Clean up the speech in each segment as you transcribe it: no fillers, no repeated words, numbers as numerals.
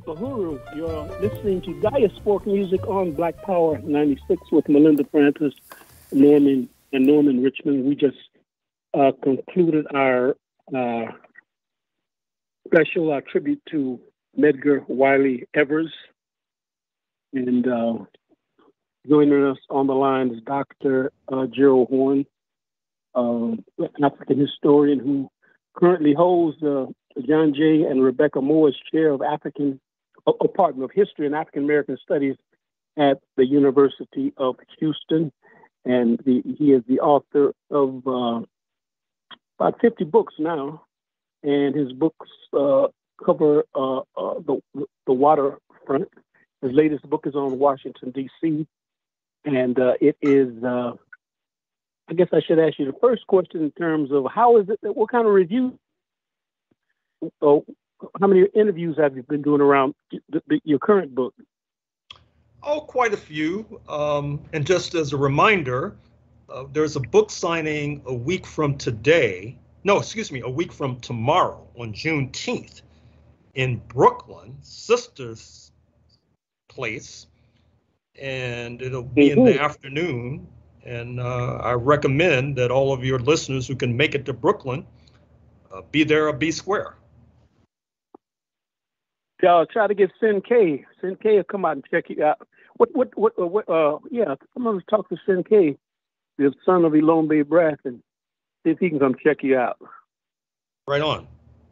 Uhuru. You're listening to Diasporic Music on Black Power 96 with Melinda Francis, Norman Richmond. We just concluded our special tribute to Medgar Evers. And joining us on the line is Dr. Gerald Horne, an African historian who currently holds the John J. and Rebecca Moore's Chair of History and African American Studies at the University of Houston, and he is the author of about 50 books now, and his books cover the waterfront. His latest book is on Washington D.C., and it is. I guess I should ask you the first question in terms of how is it? What kind of review? How many interviews have you been doing around your current book? Oh, quite a few. And just as a reminder, there's a book signing a week from tomorrow on Juneteenth in Brooklyn, Sisters Place. And it'll be in the afternoon. And I recommend that all of your listeners who can make it to Brooklyn be there or be square. Y'all try to get Sin K. Sin K will come out and check you out. Come on and talk to Sin K, the son of Elombe Brath, and see if he can come check you out. Right on.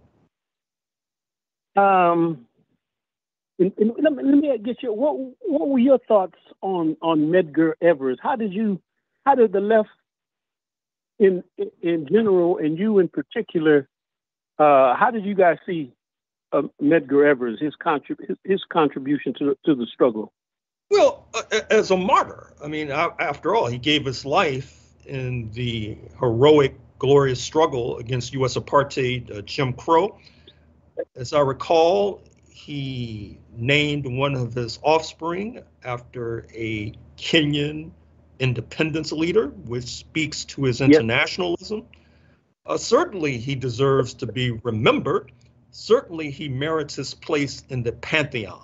Let me get you. What were your thoughts on Medgar Evers? How did the left in general, and you in particular, how did you guys see Medgar Evers, his contribution to the struggle? Well, as a martyr, I mean, after all, he gave his life in the heroic, glorious struggle against U.S. apartheid, Jim Crow. As I recall, he named one of his offspring after a Kenyan independence leader, which speaks to his internationalism. Certainly, he deserves to be remembered. Certainly, he merits his place in the pantheon.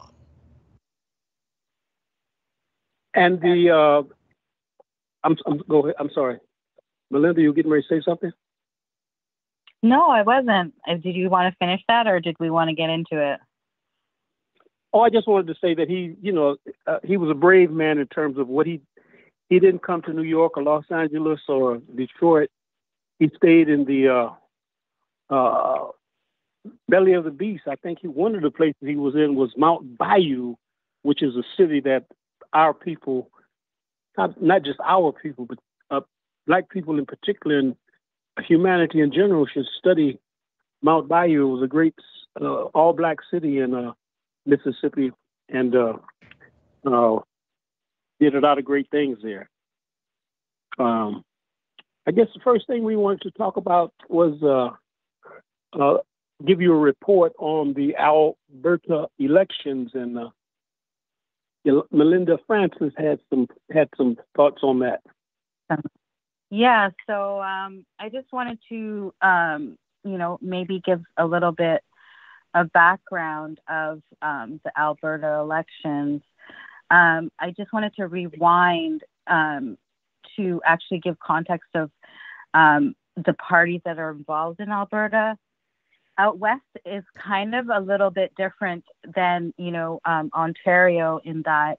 And go ahead. I'm sorry, Melinda, you getting ready to say something? No, I wasn't. Did you want to finish that, or did we want to get into it? Oh, I just wanted to say that he was a brave man in terms of what he didn't come to New York or Los Angeles or Detroit. He stayed in the belly of the beast. I think one of the places he was in was Mount Bayou, which is a city that our people, not just our people, but Black people in particular, and humanity in general, should study. Mount Bayou was a great all-Black city in Mississippi, and did a lot of great things there. I guess the first thing we wanted to talk about was give you a report on the Alberta elections, and Melinda Francis had some thoughts on that. Yeah, so I just wanted to maybe give a little bit of background of the Alberta elections. I just wanted to rewind to actually give context of the parties that are involved in Alberta. Out west is kind of a little bit different than, Ontario, in that,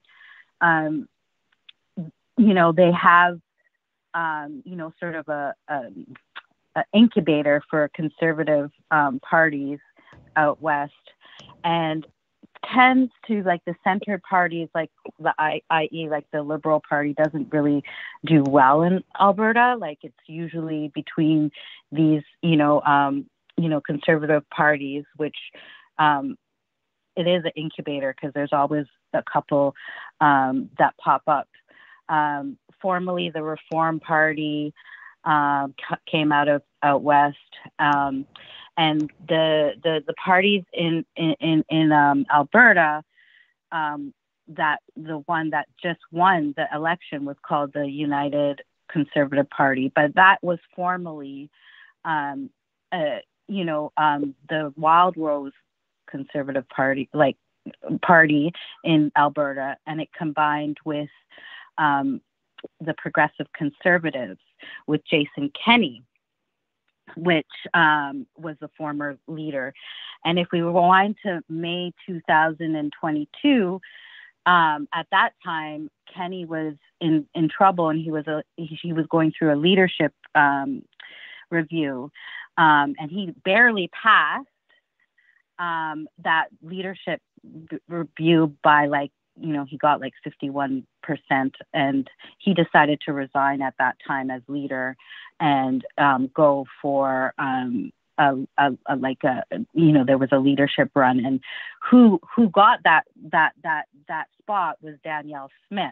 they have, sort of a incubator for conservative parties out west, and tends to, like, the center parties, like i.e. like the Liberal Party, doesn't really do well in Alberta. Like, it's usually between these, conservative parties, which it is an incubator because there's always a couple that pop up. Formerly, the Reform Party came out west, and the parties in Alberta, that the one that just won the election was called the United Conservative Party, but that was formerly the Wild Rose Conservative Party, like party in Alberta, and it combined with the Progressive Conservatives with Jason Kenney, which was the former leader. And if we rewind to May 2022, at that time, Kenney was in trouble, and he was going through a leadership review, and he barely passed that leadership review by he got 51%, and he decided to resign at that time as leader and go for there was a leadership run, and who got that spot was Danielle Smith,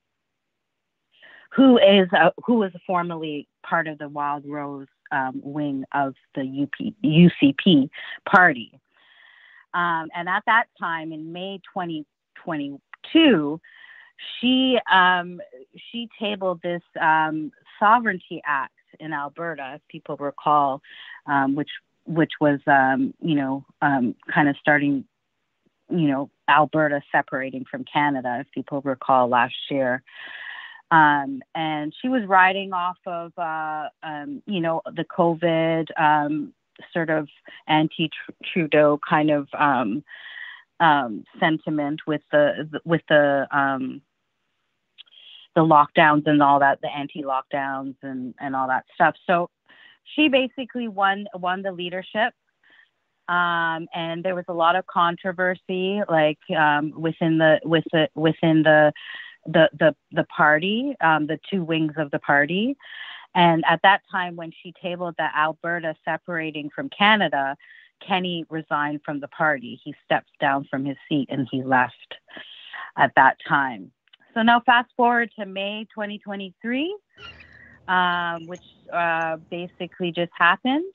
who was formerly part of the Wild Rose wing of the UCP party. And at that time, in May 2022, she tabled this Sovereignty Act in Alberta, if people recall, which was kind of starting, Alberta separating from Canada, if people recall last year. And she was riding off of, the COVID sort of anti-Trudeau kind of sentiment with the lockdowns and all that, the anti-lockdowns and all that stuff. So she basically won the leadership. And there was a lot of controversy, within the party, the two wings of the party. And at that time, when she tabled the Alberta separating from Canada, Kenney resigned from the party. He stepped down from his seat and he left at that time. So now fast forward to May 2023, which basically just happened.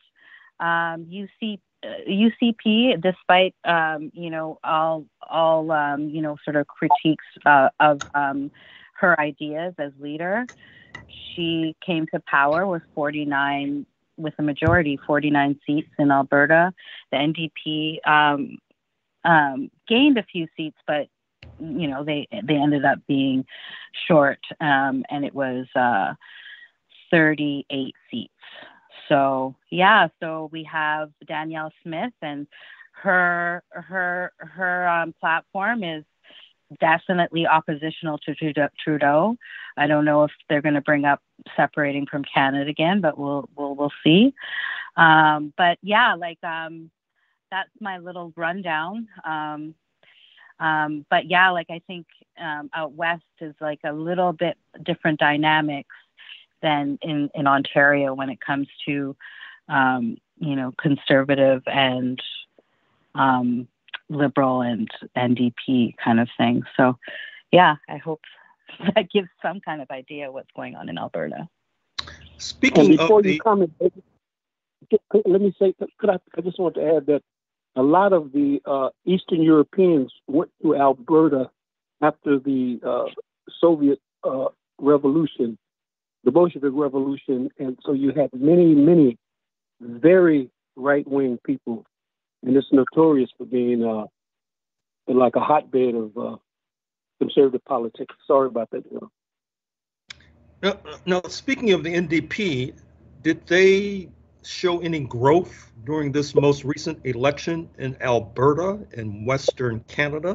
UCP, despite all sort of critiques of her ideas as leader, she came to power with a majority, 49 seats in Alberta. The NDP gained a few seats, but they ended up being short, and it was 38 seats. So we have Danielle Smith, and her platform is definitely oppositional to Trudeau. I don't know if they're going to bring up separating from Canada again, but we'll see. But that's my little rundown. But I think out west is a little bit different dynamics than in Ontario when it comes to conservative and liberal and NDP kind of thing. So I hope that gives some kind of idea what's going on in Alberta. Speaking before you comment, let me say, I just want to add that a lot of the Eastern Europeans went to Alberta after the Soviet Revolution, the Bolshevik Revolution, and so you had many very right-wing people, and it's notorious for being like a hotbed of conservative politics. Sorry about that. Now, speaking of the NDP, did they show any growth during this most recent election in Alberta and Western Canada?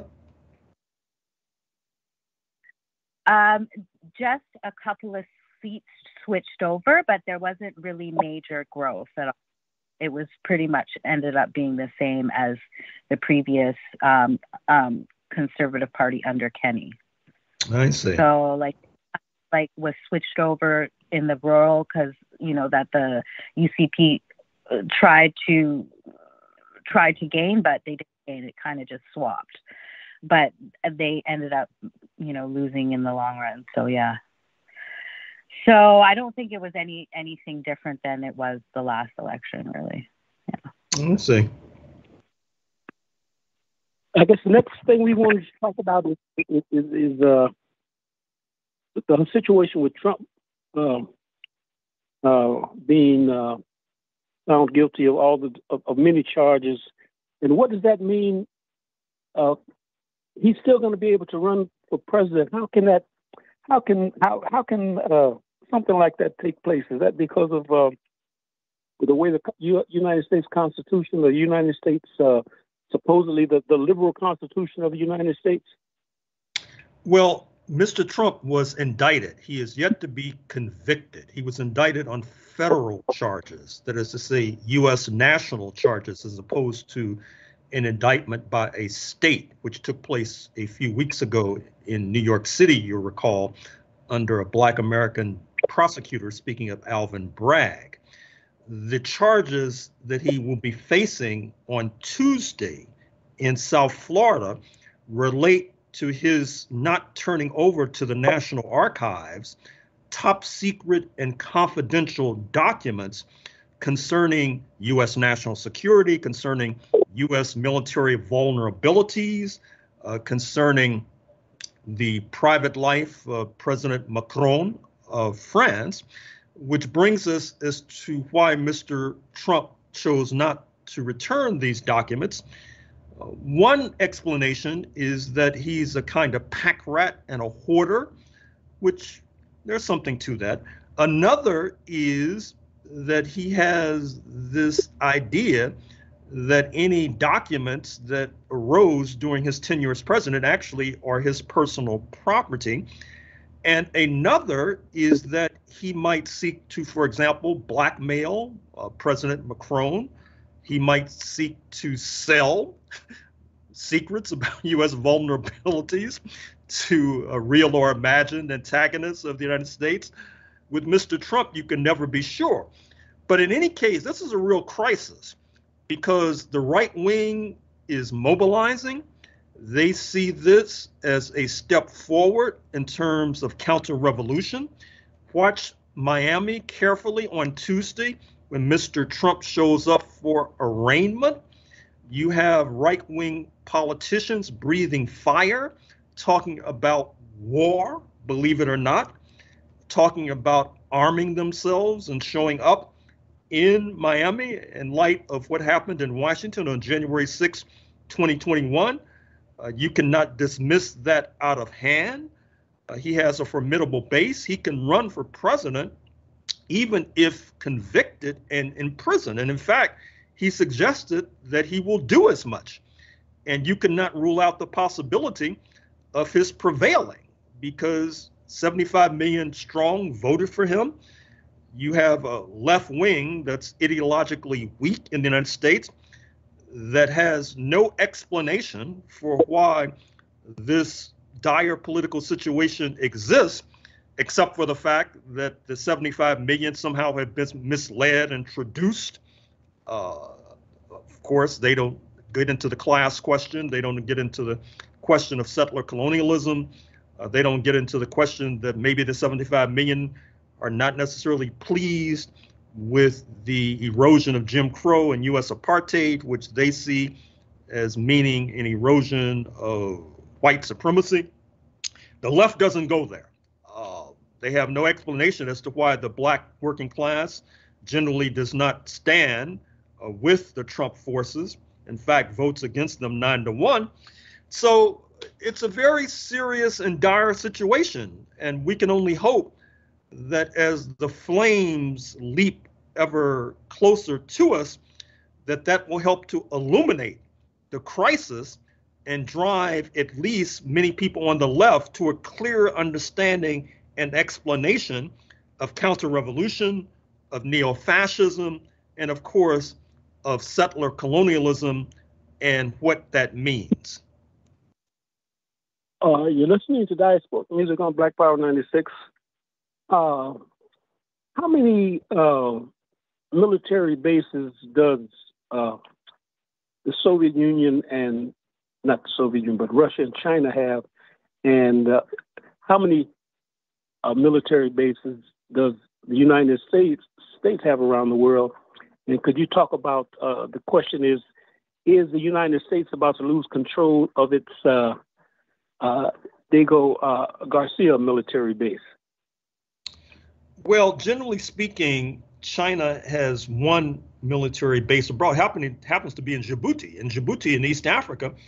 Just a couple of seats switched over, but there wasn't really major growth at all. It was pretty much ended up being the same as the previous Conservative Party under Kenney. I see. So was switched over in the rural because that the UCP tried to gain, but they didn't gain. It kind of just swapped, but they ended up losing in the long run. So So I don't think it was anything different than it was the last election, really. Let's see. I guess the next thing we wanted to talk about is the situation with Trump being found guilty of of many charges, and what does that mean he's still going to be able to run for president. How can something like that take place? Is that because of the way the United States Constitution, the United States, supposedly the liberal Constitution of the United States? Well, Mr. Trump was indicted. He is yet to be convicted. He was indicted on federal charges, that is to say, U.S. national charges, as opposed to an indictment by a state, which took place a few weeks ago in New York City, you'll recall, under a Black American prosecutor, speaking of Alvin Bragg. The charges that he will be facing on Tuesday in South Florida relate to his not turning over to the National Archives top secret and confidential documents concerning U.S. national security, concerning U.S. military vulnerabilities, concerning the private life of President Macron of France, which brings us as to why Mr. Trump chose not to return these documents. One explanation is that he's a kind of pack rat and a hoarder, which there's something to that. Another is that he has this idea that any documents that arose during his tenure as president actually are his personal property. And another is that he might seek to, for example, blackmail President Macron. He might seek to sell secrets about U.S. vulnerabilities to real or imagined antagonists of the United States. With Mr. Trump, you can never be sure. But in any case, this is a real crisis because the right wing is mobilizing. They see this as a step forward in terms of counter-revolution. Watch Miami carefully on Tuesday when Mr. Trump shows up for arraignment. You have right-wing politicians breathing fire, talking about war, believe it or not, talking about arming themselves and showing up in Miami in light of what happened in Washington on January 6, 2021. You cannot dismiss that out of hand. He has a formidable base. He can run for president even if convicted and in prison. And in fact, he suggested that he will do as much. And you cannot rule out the possibility of his prevailing because 75 million strong voted for him. You have a left wing that's ideologically weak in the United States that has no explanation for why this dire political situation exists, except for the fact that the 75 million somehow have been misled and traduced. Of course, they don't get into the class question. They don't get into the question of settler colonialism. They don't get into the question that maybe the 75 million are not necessarily pleased with the erosion of Jim Crow and U.S. apartheid, which they see as meaning an erosion of white supremacy. The left doesn't go there. They have no explanation as to why the black working class generally does not stand with the Trump forces. In fact, votes against them 9-1. So it's a very serious and dire situation. And we can only hope that as the flames leap ever closer to us, that will help to illuminate the crisis and drive at least many people on the left to a clear understanding and explanation of counter-revolution, of neo-fascism, and of course, of settler colonialism and what that means. You're listening to Diasporic Music on Black Power 96. How many military bases does the Soviet Union and not the Soviet Union, but Russia and China have? And how many military bases does the United States have around the world? And could you talk about the question is the United States about to lose control of its Diego Garcia military base? Well, generally speaking, China has one military base abroad. Happens to be in Djibouti. And Djibouti in East Africa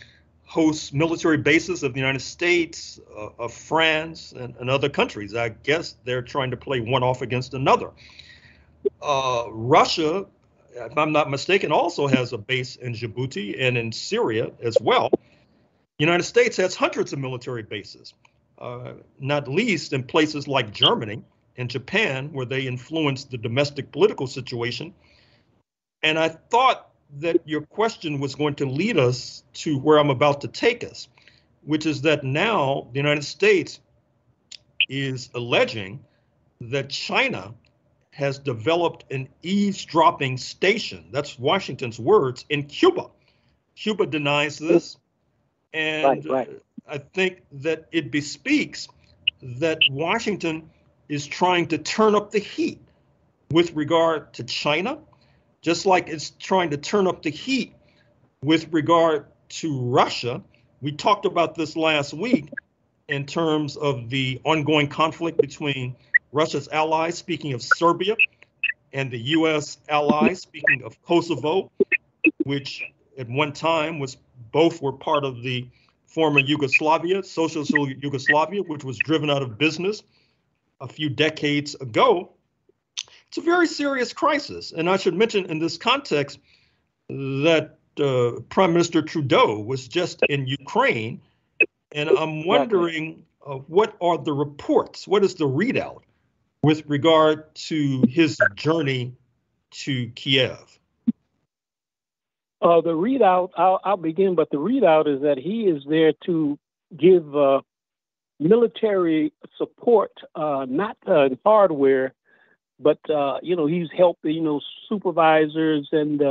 hosts military bases of the United States, of France, and other countries. I guess they're trying to play one off against another. Russia, if I'm not mistaken, also has a base in Djibouti and in Syria as well. The United States has hundreds of military bases, not least in places like Germany and Japan, where they influence the domestic political situation. And I thought that your question was going to lead us to where I'm about to take us, which is that now the United States is alleging that China has developed an eavesdropping station, that's Washington's words, in Cuba. Cuba denies this. And right. I think that it bespeaks that Washington is trying to turn up the heat with regard to China, just like it's trying to turn up the heat with regard to Russia. We talked about this last week in terms of the ongoing conflict between Russia's allies, speaking of Serbia, and the U.S. allies, speaking of Kosovo, which at one time both were part of the former Yugoslavia, socialist Yugoslavia, which was driven out of business a few decades ago. It's a very serious crisis. And I should mention in this context that Prime Minister Trudeau was just in Ukraine. And I'm wondering what are the reports? What is the readout with regard to his journey to Kiev? The readout, I'll begin, but the readout is that he is there to give military support, not hardware, but he's helped supervisors and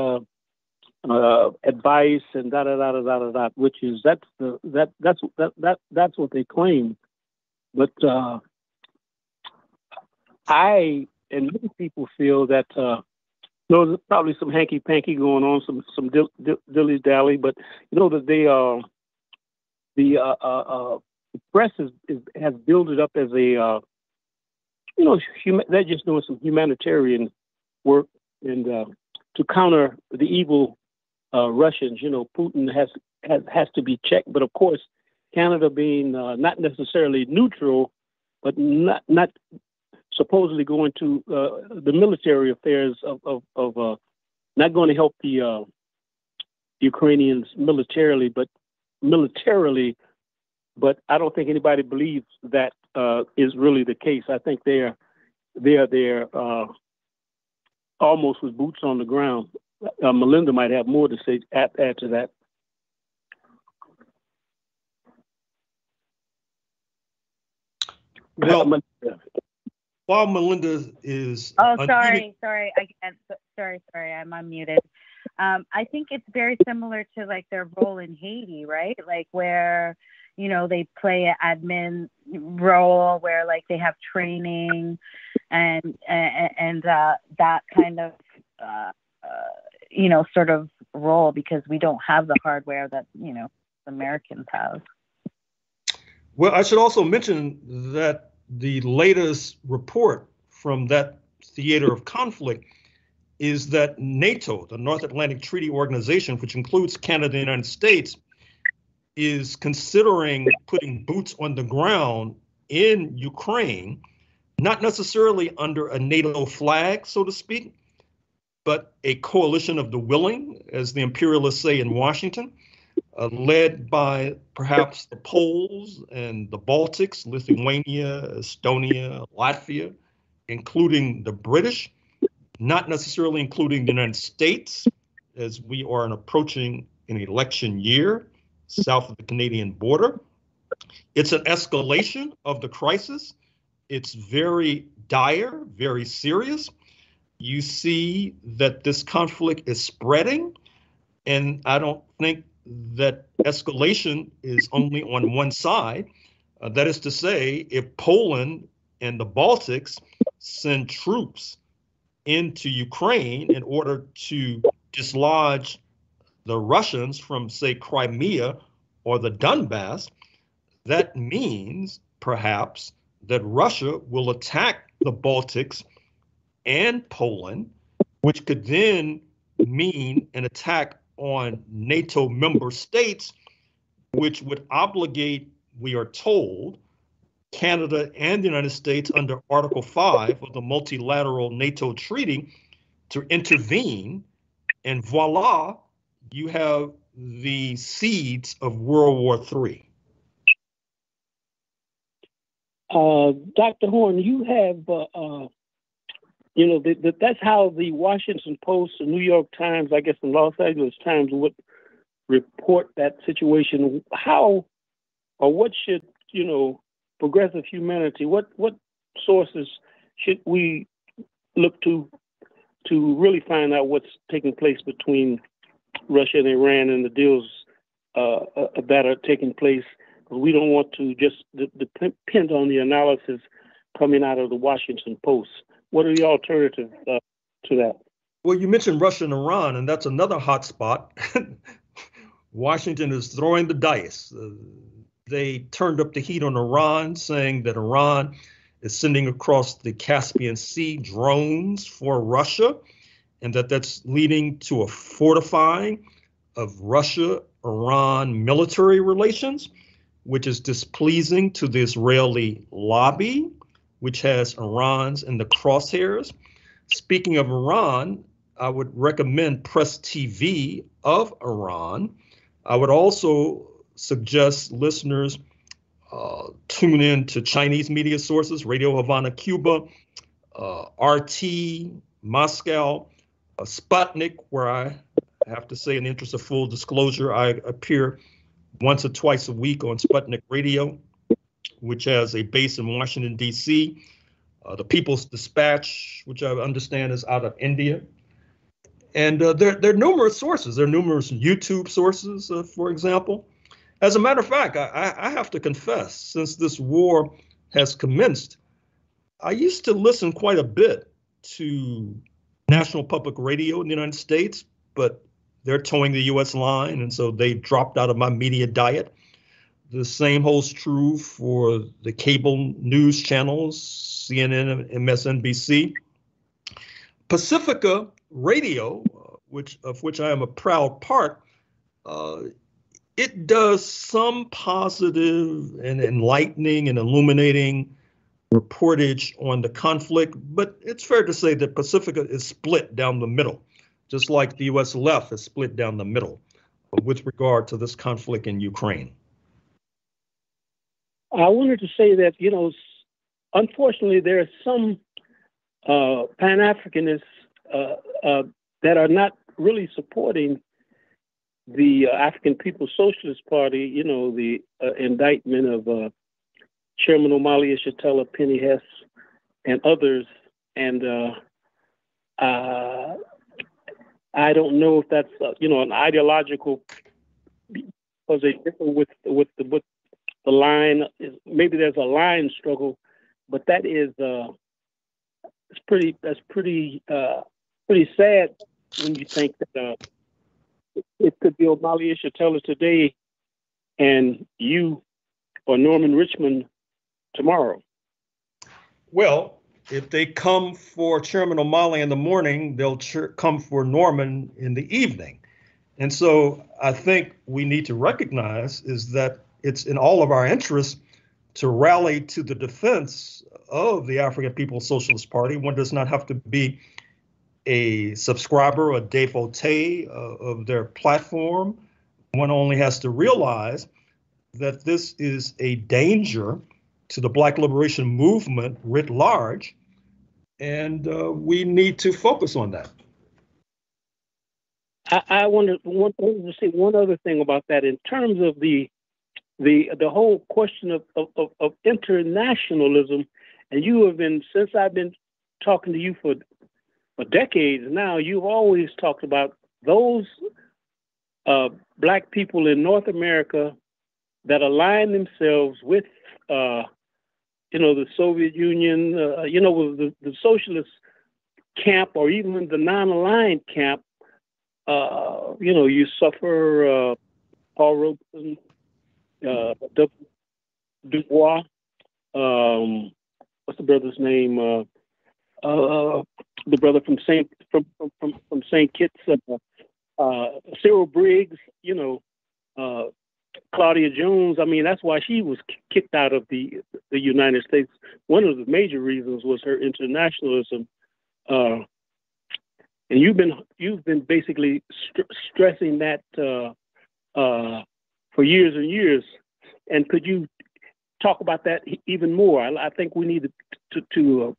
advice and which is that's what they claim. But I and many people feel that there's probably some hanky panky going on, some dilly dally, but that the press has built it up as a they're just doing some humanitarian work and to counter the evil Russians. Putin has to be checked, but of course, Canada being not necessarily neutral, but not supposedly going to the military affairs of not going to help the Ukrainians militarily, but I don't think anybody believes that is really the case. I think they're there almost with boots on the ground. Melinda might have more to say add to that. Well, while Melinda is sorry, I'm unmuted. I think it's very similar to like their role in Haiti, right? Like where they play an admin role where like they have training and that kind of sort of role, because we don't have the hardware that the Americans have. Well, I should also mention that the latest report from that theater of conflict is that NATO, the North Atlantic Treaty Organization, which includes Canada and the United States, is considering putting boots on the ground in Ukraine, not necessarily under a NATO flag, so to speak, but a coalition of the willing, as the imperialists say in Washington, led by perhaps the Poles and the Baltics, Lithuania, Estonia, Latvia, including the British, not necessarily including the United States, as we are approaching an election year south of the Canadian border. It's an escalation of the crisis. It's very dire, very serious. You see that this conflict is spreading, and I don't think that escalation is only on one side. That is to say, if Poland and the Baltics send troops into Ukraine in order to dislodge the Russians from, say, Crimea or the Donbass, that means perhaps that Russia will attack the Baltics and Poland, which could then mean an attack on NATO member states, which would obligate, we are told, Canada and the United States under Article 5 of the multilateral NATO treaty to intervene. And voila, you have the seeds of World War III. Dr. Horne, you have, that's how the Washington Post, the New York Times, I guess the Los Angeles Times would report that situation. How or what should, progressive humanity, what sources should we look to really find out what's taking place between Russia and Iran and the deals that are taking place? We don't want to just depend on the analysis coming out of the Washington Post. What are the alternatives to that? Well, you mentioned Russia and Iran, and that's another hot spot. Washington is throwing the dice. They turned up the heat on Iran, saying that Iran is sending across the Caspian Sea drones for Russia, and that's leading to a fortifying of Russia-Iran military relations, which is displeasing to the Israeli lobby, which has Iran's in the crosshairs. Speaking of Iran, I would recommend Press TV of Iran. I would also suggest listeners tune in to Chinese media sources, Radio Havana, Cuba, RT, Moscow, Sputnik, where I have to say, in the interest of full disclosure, I appear once or twice a week on Sputnik Radio, which has a base in Washington, D.C. The People's Dispatch, which I understand is out of India. And there are numerous sources. There are numerous YouTube sources, for example. As a matter of fact, I have to confess, since this war has commenced, I used to listen quite a bit to National Public Radio in the United States, but they're towing the U.S. line, and so they dropped out of my media diet. The same holds true for the cable news channels, CNN and MSNBC. Pacifica Radio, of which I am a proud part, it does some positive and enlightening and illuminating reportage on the conflict, but it's fair to say that Pacifica is split down the middle, just like the U.S. left is split down the middle with regard to this conflict in Ukraine. I wanted to say that, unfortunately, there are some Pan-Africanists that are not really supporting the African People's Socialist Party, the indictment of Chairman Omali Yeshitela, Penny Hess, and others. And I don't know if that's, an ideological, because they differ with the line. Maybe there's a line struggle, but that is that's pretty sad when you think that it could be Omali Yeshitela today and you or Norman Richmond tomorrow. Well, if they come for Chairman Omali in the morning, they'll come for Norman in the evening. And so I think we need to recognize is that it's in all of our interests to rally to the defense of the African People's Socialist Party. One does not have to be a subscriber, a devotee of their platform. One only has to realize that this is a danger to the Black liberation movement writ large, and we need to focus on that. I wanted to say one other thing about that in terms of the whole question of internationalism, and you have been, since I've been talking to you for decades now, you've always talked about those Black people in North America that align themselves with, the Soviet Union, with the socialist camp, or even the non-aligned camp. You suffer Paul Robeson, Dubois, what's the brother's name? The brother from St. Kitts, Cyril Briggs, Claudia Jones, I mean, that's why she was kicked out of the United States. One of the major reasons was her internationalism. And you've been basically stressing that for years and years. And could you talk about that even more? I think we need to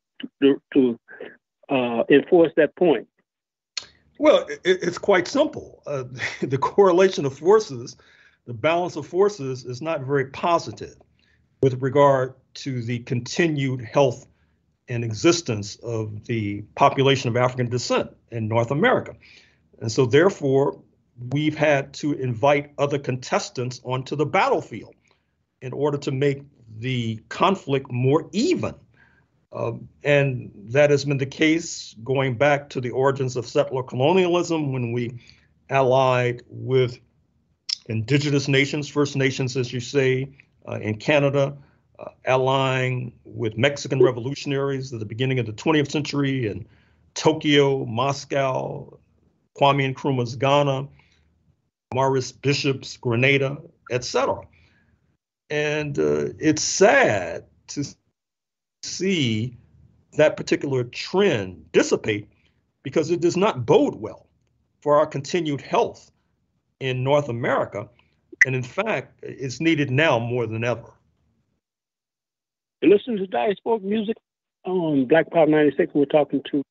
enforce that point. Well, it's quite simple. The correlation of forces, the balance of forces is not very positive with regard to the continued health and existence of the population of African descent in North America. And so therefore, we've had to invite other contestants onto the battlefield in order to make the conflict more even. And that has been the case going back to the origins of settler colonialism, when we allied with indigenous nations, First Nations, as you say, in Canada, allying with Mexican revolutionaries at the beginning of the 20th century in Tokyo, Moscow, Kwame Nkrumah's Ghana, Maurice Bishop's Grenada, etc. And it's sad to see that particular trend dissipate, because it does not bode well for our continued health in North America. And in fact, it's needed now more than ever. You listen to Diasporic Music on Black Power 96. We're talking to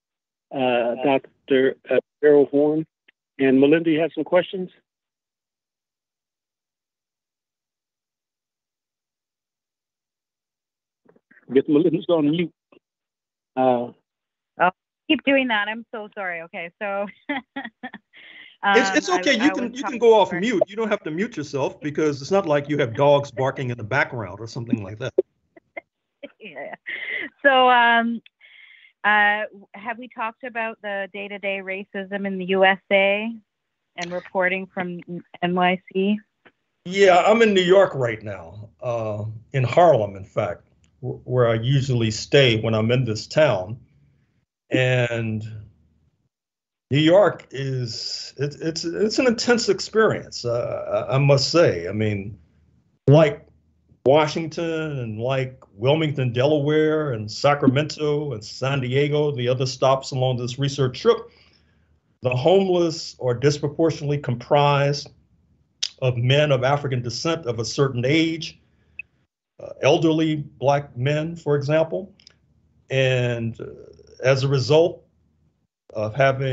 Dr. Gerald Horne. And Melinda, you have some questions? I guess Melinda's on mute. I'll keep doing that. I'm so sorry. Okay, so it's okay. You can go off mute. You don't have to mute yourself, because it's not like you have dogs barking in the background or something like that. Yeah. So have we talked about the day-to-day racism in the USA and reporting from NYC? Yeah, I'm in New York right now, in Harlem, in fact, where I usually stay when I'm in this town. And New York it's an intense experience, I must say. I mean, like Washington and like Wilmington, Delaware, and Sacramento and San Diego, the other stops along this research trip, the homeless are disproportionately comprised of men of African descent of a certain age, elderly Black men, for example. And as a result of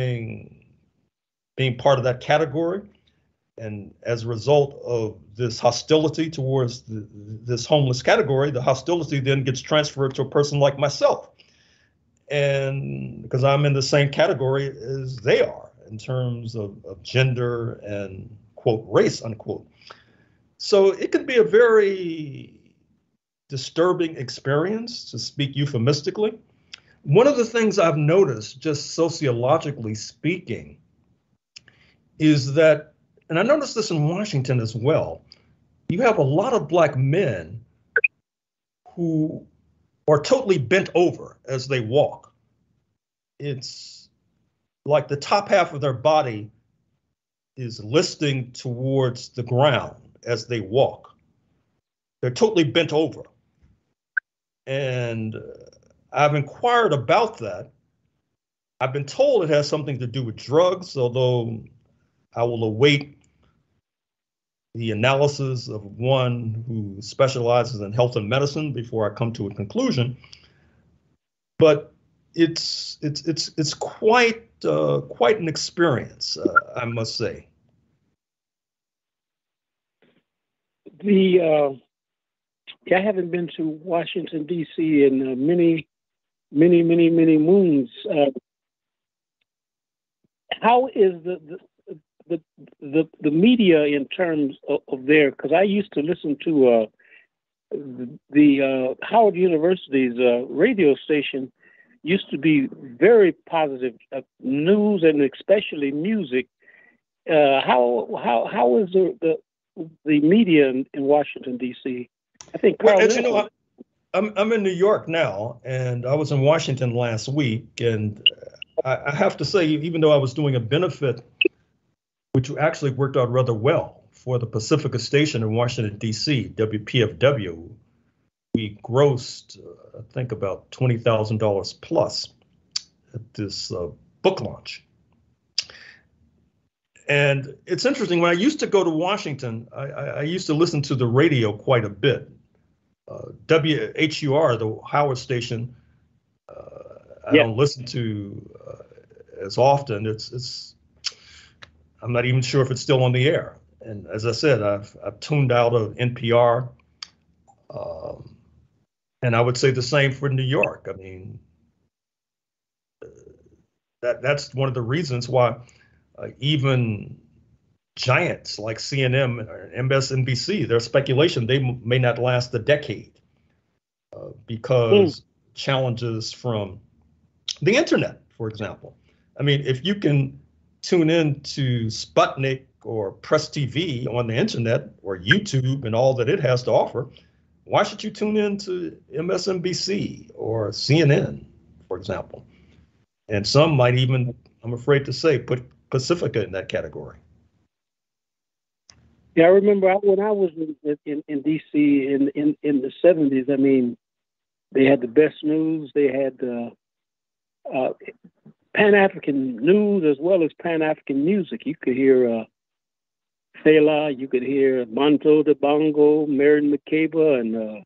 being part of that category, and as a result of this hostility towards this homeless category, the hostility then gets transferred to a person like myself. And because I'm in the same category as they are in terms of gender and, quote, race, unquote. So it could be a very disturbing experience, to speak euphemistically. One of the things I've noticed, just sociologically speaking, is that, and I noticed this in Washington as well, you have a lot of Black men who are totally bent over as they walk. It's like the top half of their body is listing towards the ground as they walk. They're totally bent over. And I've inquired about that. I've been told it has something to do with drugs, although I will await the analysis of one who specializes in health and medicine before I come to a conclusion. But it's quite an experience, I must say. I haven't been to Washington, D.C. in many moons. How is the media in terms of there? Because I used to listen to the Howard University's radio station. Used to be very positive news, and especially music. How is the media in Washington, D.C.? I think. I'm in New York now, and I was in Washington last week, and I have to say, even though I was doing a benefit, which actually worked out rather well for the Pacifica station in Washington, D.C., WPFW, we grossed, I think, about $20,000 plus at this book launch. And it's interesting, when I used to go to Washington, I used to listen to the radio quite a bit. WHUR, the Howard station, I don't listen to as often. I'm not even sure if it's still on the air. And as I said, I've tuned out of NPR. And I would say the same for New York. I mean, that's one of the reasons why even giants like CNN or MSNBC, there's speculation they may not last a decade because challenges from the internet, for example. I mean, if you can tune in to Sputnik or Press TV on the internet or YouTube and all that it has to offer, why should you tune in to MSNBC or CNN, for example? And some might even, I'm afraid to say, put Pacifica in that category. Yeah, I remember when I was in D.C. in the 70s, I mean, they had the best news. They had Pan-African news as well as Pan-African music. You could hear Fela, you could hear Monto de Bongo, Marion McCabe, and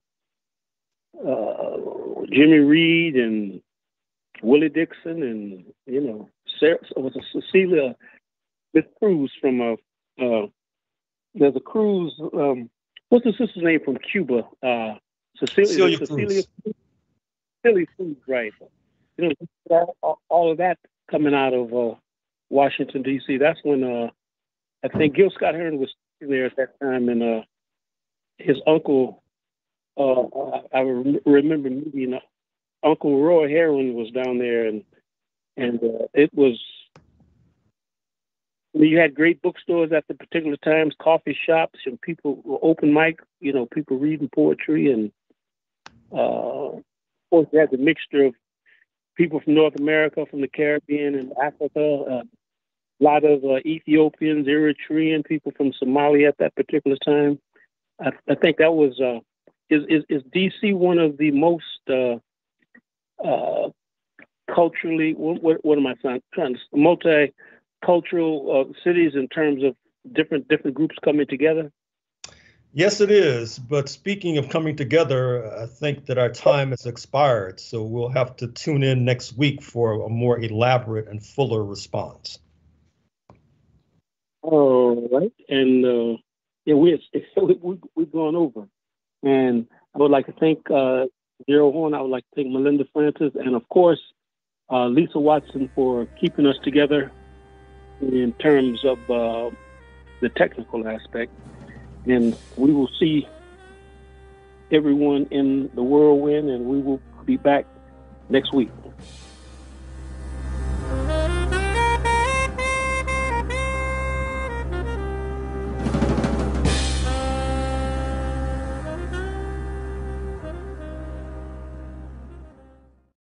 Jimmy Reed, and Willie Dixon, and Cecilia Smith Cruz from there's a Cruz. What's the sister's name from Cuba? Cecilia Cruz, right? All of that coming out of Washington D.C. That's when I think Gil Scott-Heron was there at that time, and his uncle. I remember meeting Uncle Roy Heron was down there, and it was. You had great bookstores at the particular times, coffee shops, and people open mic. People reading poetry, and of course you had the mixture of people from North America, from the Caribbean and Africa. A lot of Ethiopians, Eritrean, people from Somalia at that particular time. I think that was is DC one of the most culturally what am I trying to multicultural cities in terms of different groups coming together? Yes, it is. But speaking of coming together, I think that our time has expired, so we'll have to tune in next week for a more elaborate and fuller response. All right, and we've gone over, and I would like to thank Gerald Horne. I would like to thank Melinda Francis, and of course Lisa Watson for keeping us together in terms of the technical aspect. And we will see everyone in the whirlwind, and we will be back next week.